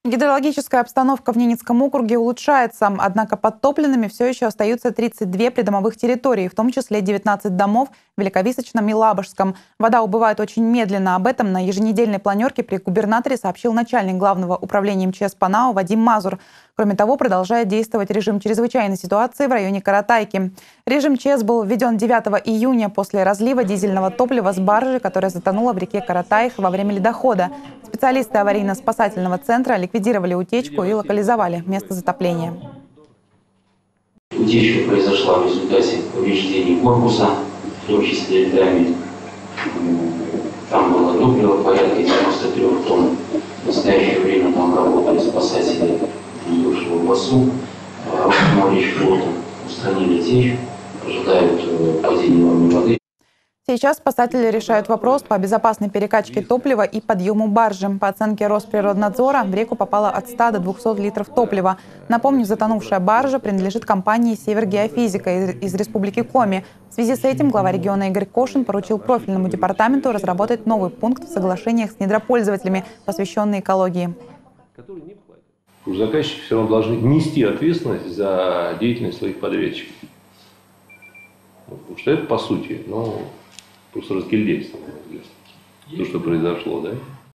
Гидрологическая обстановка в Ненецком округе улучшается, однако подтопленными все еще остаются 32 придомовых территории, в том числе 19 домов в Великовисочном и Лабожском. Вода убывает очень медленно. Об этом на еженедельной планерке при губернаторе сообщил начальник Главного управления МЧС по НАО Вадим Мазур. Кроме того, продолжает действовать режим чрезвычайной ситуации в районе Каратайки. Режим ЧС был введен 9 июня после разлива дизельного топлива с баржи, которая затонула в реке Каратаих во время ледохода. Специалисты аварийно-спасательного центра ликвидировали утечку и локализовали место затопления. Утечка произошла в результате повреждений корпуса, в том числе дами. Там было топливо порядка 93 тонн. В настоящее время там работают спасатели бывшего БАСУ, Речфлота, устранили течь, ожидают падения уровня воды. Сейчас спасатели решают вопрос по безопасной перекачке топлива и подъему баржи. По оценке Росприроднадзора, в реку попало от 100 до 200 литров топлива. Напомню, затонувшая баржа принадлежит компании «Севергеофизика» из Республики Коми. В связи с этим глава региона Игорь Кошин поручил профильному департаменту разработать новый пункт в соглашениях с недропользователями, посвященный экологии. Заказчики все равно должны нести ответственность за деятельность своих подрядчиков. Потому что это, по сути, просто разгильдейство, то, что произошло, да?